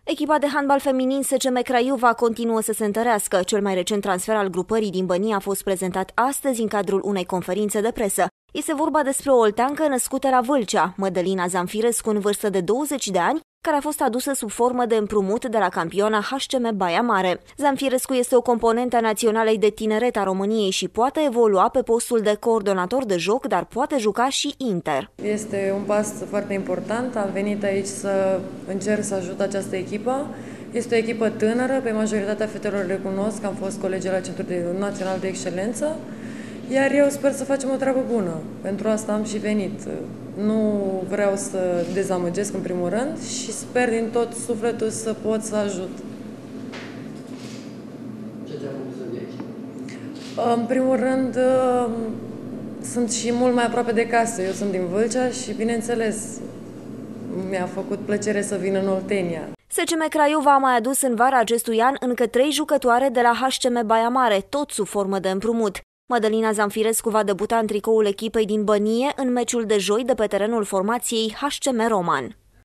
Echipa de handbal feminin SCM Craiova continuă să se întărească. Cel mai recent transfer al grupării din Bănia a fost prezentat astăzi în cadrul unei conferințe de presă. Este vorba despre o olteancă născută la Vâlcea, Mădălina Zamfirescu, în vârstă de 20 de ani, care a fost adusă sub formă de împrumut de la campioana HCM Baia Mare. Zamfirescu este o componentă a Naționalei de Tineret a României și poate evolua pe postul de coordonator de joc, dar poate juca și inter. Este un pas foarte important. Am venit aici să încerc să ajut această echipă. Este o echipă tânără, pe majoritatea fetelor le cunosc, am fost colegi la Centrul Național de Excelență, iar eu sper să facem o treabă bună. Pentru asta am și venit. Nu vreau să dezamăgesc în primul rând și sper din tot sufletul să pot să ajut. Ce te-a făcut să vii aici? În primul rând, sunt și mult mai aproape de casă. Eu sunt din Vâlcea și, bineînțeles, mi-a făcut plăcere să vin în Oltenia. SCM Craiova a mai adus în vara acestui an încă 3 jucătoare de la HCM Baia Mare, tot sub formă de împrumut. Mădălina Zamfirescu va debuta în tricoul echipei din Bănie în meciul de joi de pe terenul formației HCM Roman.